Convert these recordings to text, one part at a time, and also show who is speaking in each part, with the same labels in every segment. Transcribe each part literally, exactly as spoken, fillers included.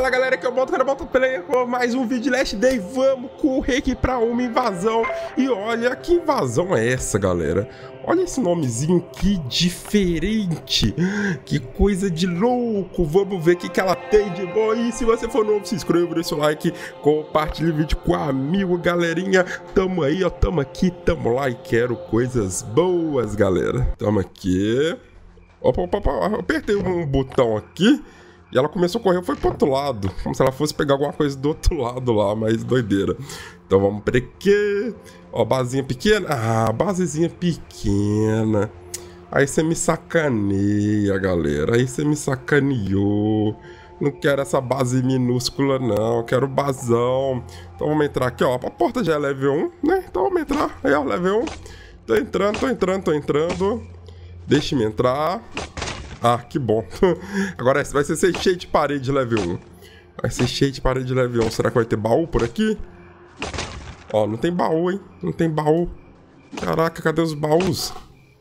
Speaker 1: Fala galera, aqui é o Boto, cara, Boto Player com mais um vídeo de Last Day. Vamos correr aqui pra uma invasão. E olha, que invasão é essa, galera? Olha esse nomezinho, que diferente. Que coisa de louco. Vamos ver o que, que ela tem de bom. E se você for novo, se inscreva, deixa o like, compartilhe o vídeo com um amigo, galerinha. Tamo aí, ó, tamo aqui, tamo lá e quero coisas boas, galera. Tamo aqui. Opa, opa, opa, eu apertei um botão aqui e ela começou a correr, foi pro outro lado. Como se ela fosse pegar alguma coisa do outro lado lá, mas doideira. Então vamos pra aqui. Ó, basezinha pequena. Ah, basezinha pequena. Aí você me sacaneia, galera. Aí você me sacaneou. Não quero essa base minúscula, não. Eu quero basão. Então vamos entrar aqui, ó. A porta já é level um, né? Então vamos entrar. Aí, ó, level um. Tô entrando, tô entrando, tô entrando. Deixe-me entrar. Ah, que bom. Agora vai ser cheio de parede level um. Vai ser cheio de parede level um. Será que vai ter baú por aqui? Ó, não tem baú, hein? Não tem baú. Caraca, cadê os baús?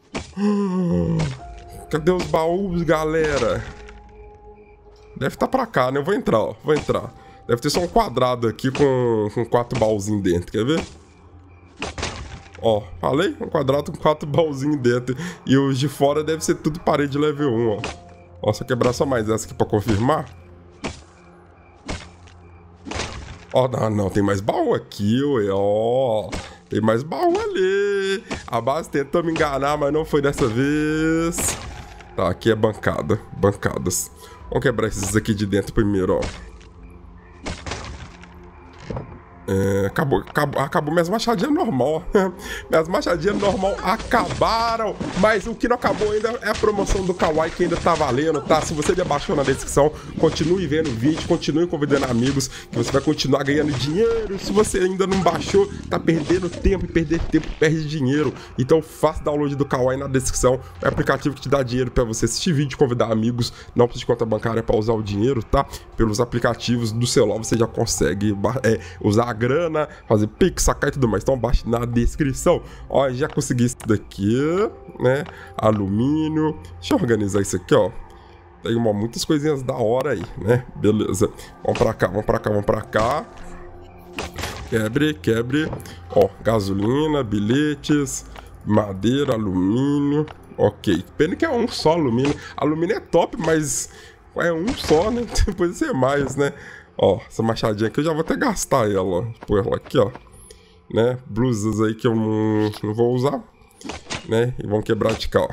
Speaker 1: Cadê os baús, galera? Deve estar pra cá, né? Eu vou entrar, ó. Vou entrar. Deve ter só um quadrado aqui com, com quatro baúzinhos dentro. Quer ver? Ó, falei? Um quadrado com quatro baúzinhos dentro. E os de fora deve ser tudo parede level um, ó. Ó, só quebrar só mais essa aqui pra confirmar. Ó, não, não, tem mais baú aqui, ué, ó. Tem mais baú ali. A base tentou me enganar, mas não foi dessa vez. Tá, aqui é bancada. Bancadas. Vamos quebrar esses aqui de dentro primeiro, ó. É, acabou, acabou, acabou minhas machadinhas normal. Minhas machadinhas normal acabaram. Mas o que não acabou ainda é a promoção do Kawaii, que ainda tá valendo, tá? Se você já baixou na descrição, continue vendo o vídeo, continue convidando amigos, que você vai continuar ganhando dinheiro. Se você ainda não baixou, tá perdendo tempo, e perder tempo perde dinheiro. Então faça download do Kawaii na descrição. É o aplicativo que te dá dinheiro pra você assistir vídeo, convidar amigos. Não precisa de conta bancária pra usar o dinheiro, tá? Pelos aplicativos do celular você já consegue é, usar a grana, fazer pix, sacar e tudo mais. Então baixe na descrição. Ó, já consegui isso daqui, né? Alumínio. Deixa eu organizar isso aqui, ó. Tem uma, muitas coisinhas da hora aí, né? Beleza. Vamos pra cá, vamos pra cá, vamos pra cá. Quebre, quebre. Ó, gasolina, bilhetes, madeira, alumínio. Ok. Pena que é um só alumínio. Alumínio é top, mas é um só, né? Depois ser mais, né? Ó, essa machadinha aqui eu já vou até gastar ela, ó. Pôr ela aqui, ó. Né? Blusas aí que eu não, não vou usar. Né? E vamos quebrar de cá, ó.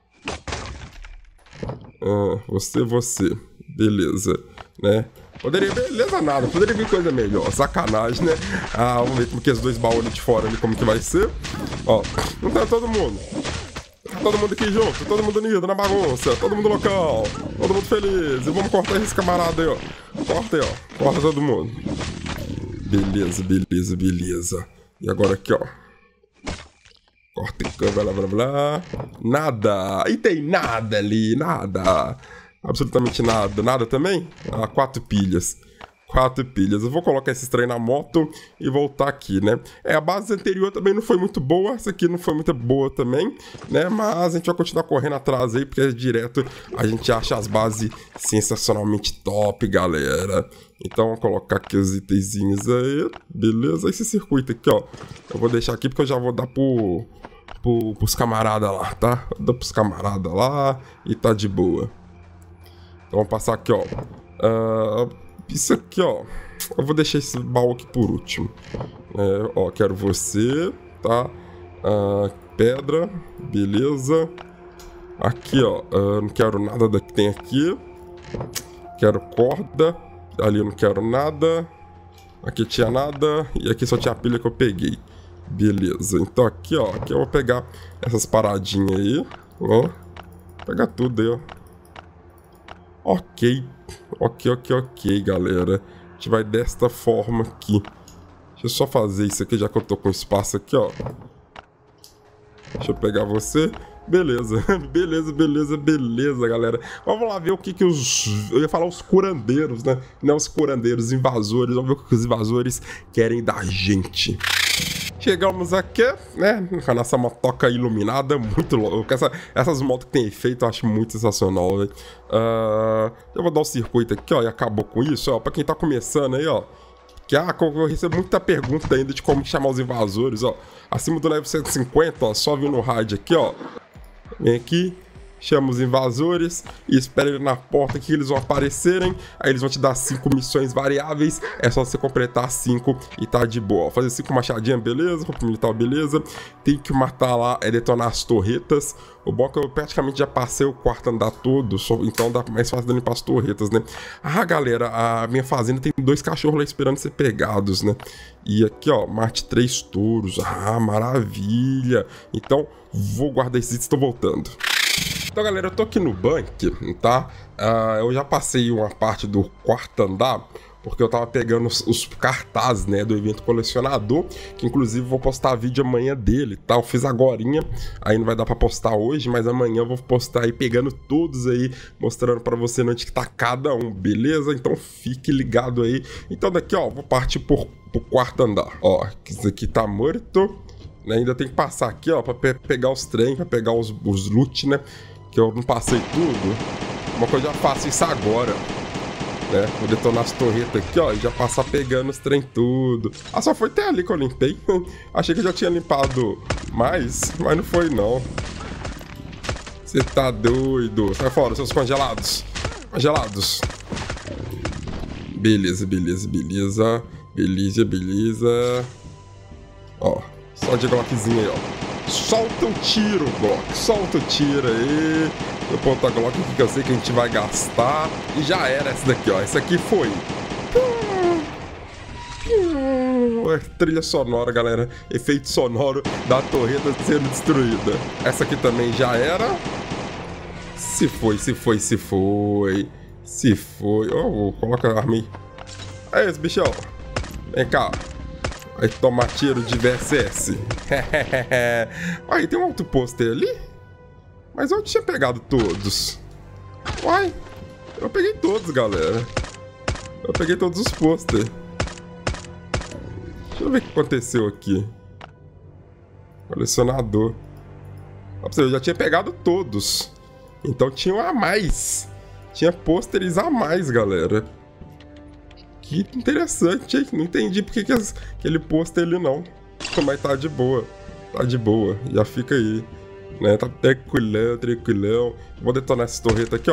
Speaker 1: Ah, você, você. Beleza. Né? Poderia, beleza nada. Poderia vir coisa melhor. Sacanagem, né? Ah, vamos ver como que os dois baús ali de fora ali, como que vai ser. Ó, não tá todo mundo. Todo mundo aqui junto, todo mundo unido na bagunça, todo mundo local, todo mundo feliz. E vamos cortar esse camarada aí, ó. Corta aí, ó. Corta todo mundo. Beleza, beleza, beleza. E agora aqui, ó. Corta e blá, blá, blá. Nada. E tem nada ali, nada. Absolutamente nada. Nada também? Ah, quatro pilhas. Quatro pilhas. Eu vou colocar esse trem na moto e voltar aqui, né? É, a base anterior também não foi muito boa. Essa aqui não foi muito boa também, né? Mas a gente vai continuar correndo atrás aí, porque direto a gente acha as bases sensacionalmente top, galera. Então, vou colocar aqui os itenzinhos aí. Beleza? Esse circuito aqui, ó. Eu vou deixar aqui porque eu já vou dar pro, pro, pros camaradas lá, tá? Eu dou pros camaradas lá e tá de boa. Então, vamos passar aqui, ó. Uh, Isso aqui, ó. Eu vou deixar esse baú aqui por último. É, ó, quero você, tá? Ah, pedra, beleza. Aqui, ó. Ah, não quero nada da que tem aqui. Quero corda. Ali eu não quero nada. Aqui tinha nada. E aqui só tinha a pilha que eu peguei. Beleza. Então aqui, ó. Aqui eu vou pegar essas paradinhas aí. Ó. Vou pegar tudo aí, ó. Ok, ok, ok, ok, galera. A gente vai desta forma aqui. Deixa eu só fazer isso aqui, já que eu tô com espaço aqui, ó. Deixa eu pegar você. Beleza, beleza, beleza, beleza, galera. Vamos lá ver o que que os... Eu ia falar os curandeiros, né? Não os curandeiros, invasores. Vamos ver o que os invasores querem da gente. chegamos aqui, né, com a nossa motoca iluminada, muito louca. Essa, essas motos que tem efeito eu acho muito sensacional, velho. Uh, eu vou dar um circuito aqui, ó, e acabou com isso, ó, pra quem tá começando aí, ó. Que ah, eu recebo muita pergunta ainda de como chamar os invasores, ó. Acima do level cento e cinquenta, ó, só vir no rádio aqui, ó. Vem aqui. Chama os invasores e espera ele na porta que eles vão aparecerem. Aí eles vão te dar cinco missões variáveis. É só você completar cinco e tá de boa. Fazer cinco machadinhas, beleza. Roupa militar, beleza. Tem que matar lá, é detonar as torretas. O bom é que eu praticamente já passei o quarto andar todo, então dá mais fácil de limpar as torretas, né? Ah, galera, a minha fazenda tem dois cachorros lá esperando ser pegados, né? E aqui, ó, mate três touros. Ah, maravilha. Então, vou guardar esses itens e tô voltando. Então, galera, eu tô aqui no bunker, tá? Uh, eu já passei uma parte do quarto andar, porque eu tava pegando os, os cartazes, né, do evento colecionador, que inclusive vou postar vídeo amanhã dele, tá? Eu fiz agorinha, aí não vai dar pra postar hoje, mas amanhã eu vou postar aí pegando todos aí, mostrando pra você onde que tá cada um, beleza? Então fique ligado aí. Então daqui, ó, vou partir por, pro quarto andar. Ó, isso aqui tá morto, né? Ainda tem que passar aqui, ó, pra pe pegar os trem, pra pegar os, os loot, né? Que eu não passei tudo. Uma coisa eu já faço isso agora, né? Vou detonar as torretas aqui, ó, e já passar pegando os trem tudo. Ah, só foi até ali que eu limpei. Achei que eu já tinha limpado mais, mas não foi não. Você tá doido. Sai fora, seus congelados. Congelados. Beleza, beleza, beleza. Beleza, beleza. Ó, só de glockzinho aí, ó. Solta o tiro, Glock. Solta o tiro aí. Eu ponto a Glock aqui que eu sei que a gente vai gastar. E já era essa daqui, ó. Essa aqui foi. Trilha sonora, galera. Efeito sonoro da torreta sendo destruída. Essa aqui também já era. Se foi, se foi, se foi. Se foi. Oh, coloca a arma aí. Aí, esse bichão. Vem cá. Vai tomar tiro de V S S. Aí, tem um outro pôster ali? Mas eu tinha pegado todos. Uai, eu peguei todos, galera. Eu peguei todos os pôster. Deixa eu ver o que aconteceu aqui. Colecionador. Eu já tinha pegado todos. Então tinham a mais. Tinha pôsteres a mais, galera. Que interessante, hein? Não entendi porque que aquele pôster ali não. Mas tá de boa. Tá de boa. Já fica aí. Né? Tá tranquilão, tranquilão. Vou detonar essa torreta aqui, ó.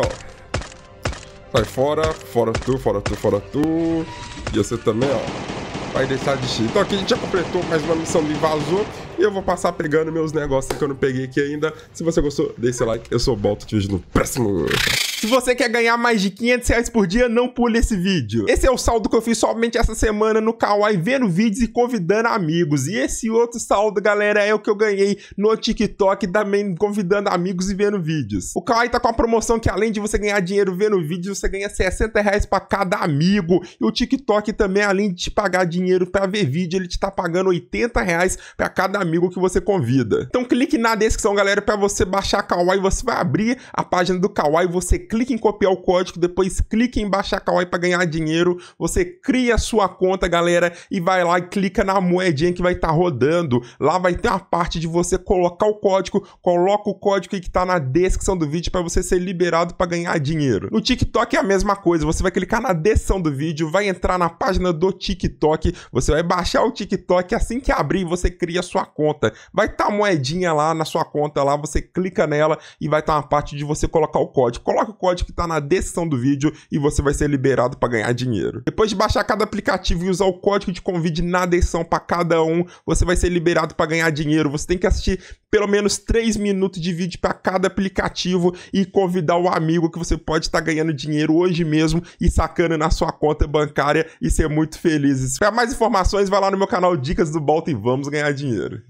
Speaker 1: Sai fora. Fora tu, fora tu, fora tu. E você também, ó. Vai deixar de xixi. Então aqui a gente já completou mais uma missão do invasor. E eu vou passar pegando meus negócios que eu não peguei aqui ainda. Se você gostou, deixe seu like. Eu sou o Balto, te vejo no próximo. Se você quer ganhar mais de quinhentos reais por dia, não pule esse vídeo. Esse é o saldo que eu fiz somente essa semana no Kawaii, vendo vídeos e convidando amigos. E esse outro saldo, galera, é o que eu ganhei no TikTok, também convidando amigos e vendo vídeos. O Kawaii tá com a promoção que além de você ganhar dinheiro vendo vídeos, você ganha sessenta reais pra cada amigo. E o TikTok também, além de te pagar dinheiro pra ver vídeo, ele te tá pagando oitenta reais pra cada amigo que você convida. Então clique na descrição, galera, pra você baixar Kawaii. Você vai abrir a página do Kawaii, você clique em copiar o código, depois clique em baixar Kawaii para ganhar dinheiro. Você cria a sua conta, galera, e vai lá e clica na moedinha que vai estar tá rodando. Lá vai ter uma parte de você colocar o código, coloca o código aí que tá na descrição do vídeo para você ser liberado para ganhar dinheiro. No TikTok é a mesma coisa, você vai clicar na descrição do vídeo, vai entrar na página do TikTok, você vai baixar o TikTok, assim que abrir você cria a sua conta. Vai estar tá a moedinha lá na sua conta, lá você clica nela e vai estar tá uma parte de você colocar o código. Coloca o código que tá na descrição do vídeo e você vai ser liberado para ganhar dinheiro. Depois de baixar cada aplicativo e usar o código de convite na descrição para cada um, você vai ser liberado para ganhar dinheiro. Você tem que assistir pelo menos três minutos de vídeo para cada aplicativo e convidar o amigo que você pode estar tá ganhando dinheiro hoje mesmo e sacando na sua conta bancária e ser muito feliz. Para mais informações, vai lá no meu canal Dicas do Balto e vamos ganhar dinheiro.